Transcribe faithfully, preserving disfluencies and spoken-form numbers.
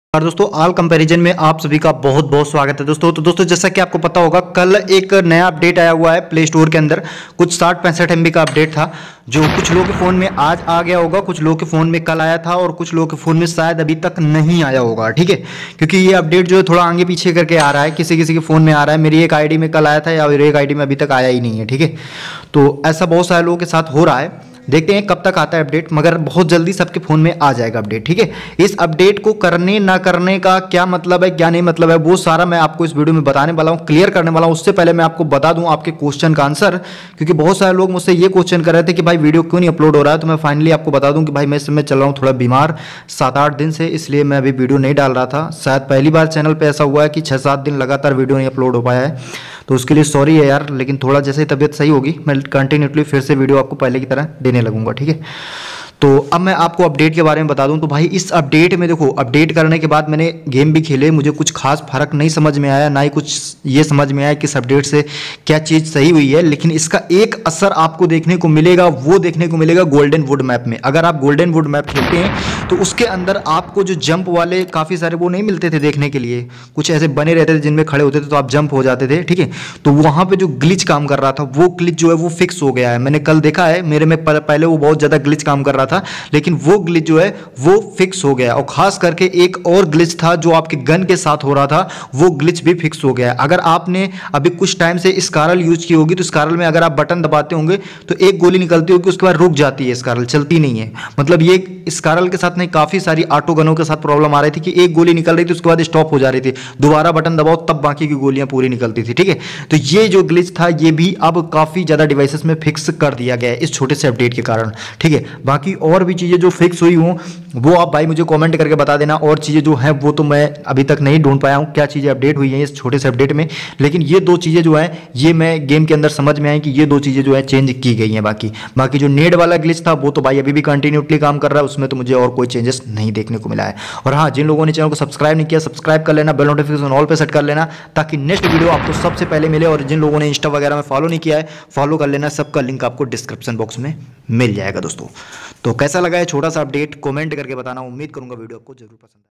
और दोस्तों all comparison में आप सभी का बहुत बहुत स्वागत है दोस्तों। तो दोस्तों जैसा कि आपको पता होगा कल एक नया अपडेट आया हुआ है प्ले स्टोर के अंदर। कुछ साठ पैंसठ एम बी का अपडेट था जो कुछ लोगों के फ़ोन में आज आ गया होगा, कुछ लोगों के फ़ोन में कल आया था और कुछ लोगों के फ़ोन में शायद अभी तक नहीं आया होगा। ठीक है, क्योंकि ये अपडेट जो है थोड़ा आगे पीछे करके आ रहा है, किसी किसी के फ़ोन में आ रहा है। मेरी एक आईडी में कल आया था या मेरी एक आईडी में अभी तक आया ही नहीं है। ठीक है, तो ऐसा बहुत सारे लोगों के साथ हो रहा है। देखते हैं कब तक आता है अपडेट, मगर बहुत जल्दी सबके फ़ोन में आ जाएगा अपडेट। ठीक है, इस अपडेट को करने ना करने का क्या मतलब है, क्या नहीं मतलब है, वो सारा मैं आपको इस वीडियो में बताने वाला हूँ, क्लियर करने वाला हूँ। उससे पहले मैं आपको बता दूँ आपके क्वेश्चन का आंसर, क्योंकि बहुत सारे लोग मुझसे ये क्वेश्चन कर रहे थे कि भाई वीडियो क्यों नहीं अपलोड हो रहा है। तो मैं फाइनली आपको बता दूँ कि भाई मैं इस समय चल रहा हूँ थोड़ा बीमार सात आठ दिन से, इसलिए मैं अभी वीडियो नहीं डाल रहा था। शायद पहली बार चैनल पर ऐसा हुआ है कि छः सात दिन लगातार वीडियो नहीं अपलोड हो पाया है, तो उसके लिए सॉरी है यार। लेकिन थोड़ा जैसे ही तबीयत सही होगी मैं कंटिन्यूसली फिर से वीडियो आपको पहले की तरह देने लगूंगा। ठीक है, तो अब मैं आपको अपडेट के बारे में बता दूं। तो भाई इस अपडेट में देखो, अपडेट करने के बाद मैंने गेम भी खेले, मुझे कुछ खास फर्क नहीं समझ में आया, ना ही कुछ ये समझ में आया कि इस अपडेट से क्या चीज़ सही हुई है। लेकिन इसका एक असर आपको देखने को मिलेगा, वो देखने को मिलेगा गोल्डन वुड मैप में। अगर आप गोल्डन वुड मैप खेलते हैं तो उसके अंदर आपको जो जंप वाले काफ़ी सारे वो नहीं मिलते थे देखने के लिए, कुछ ऐसे बने रहते थे जिनमें खड़े होते थे तो आप जंप हो जाते थे। ठीक है, तो वहाँ पर जो ग्लिच काम कर रहा था वो ग्लिच जो है वो फिक्स हो गया है। मैंने कल देखा है, मेरे में पहले वो बहुत ज़्यादा ग्लिच काम कर रहा था, लेकिन वो ग्लिच जो है वो फिक्स हो गया। और खास करके एक और ग्लिच था जो आपके गन के साथ हो रहा था, वो ग्लिच भी फिक्स हो गया। अगर आपने अभी कुछ टाइम से स्कारल यूज की होगी तो स्कारल में अगर आप बटन दबाते होंगे तो एक गोली निकलती होगी, उसके बाद रुक जाती है, स्कारल चलती नहीं है। मतलब ये स्कारल के साथ नहीं, काफी सारी ऑटो गनों के साथ प्रॉब्लम आ रही थी कि एक गोली निकल रही थी उसके बाद स्टॉप हो जा रही थी, दोबारा बटन दबाओ तब बाकी की गोलियां पूरी निकलती थी। ठीक है, तो ये जो ग्लिच था ये भी अब काफी ज्यादा डिवाइसेस में फिक्स कर दिया गया है इस छोटे से अपडेट के कारण। ठीक है, बाकी और भी चीजें जो फिक्स हुई हूँ वो आप भाई मुझे कमेंट करके बता देना। और चीज़ें जो हैं वो तो मैं अभी तक नहीं ढूंढ पाया हूँ क्या चीज़ें अपडेट हुई हैं इस छोटे से अपडेट में, लेकिन ये दो चीज़ें जो हैं ये मैं गेम के अंदर समझ में आई कि ये दो चीज़ें जो है चेंज की गई हैं। बाकी बाकी जो नेड वाला ग्लिच था वो तो भाई अभी भी कंटिन्यूसली काम कर रहा है, उसमें तो मुझे और कोई चेंजेस नहीं देखने को मिला है। और हाँ, जिन लोगों ने चैनल को सब्सक्राइब नहीं किया सब्सक्राइब कर लेना, बेल नोटिफिकेशन ऑल पे सेट कर लेना ताकि नेक्स्ट वीडियो आपको सबसे पहले मिले। और जिन लोगों ने इंस्टा वगैरह में फॉलो नहीं किया है फॉलो कर लेना, सबका लिंक आपको डिस्क्रिप्शन बॉक्स में मिल जाएगा दोस्तों। तो कैसा लगा है छोटा सा अपडेट कमेंट करके बताना, उम्मीद करूंगा वीडियो आपको जरूर पसंद आए।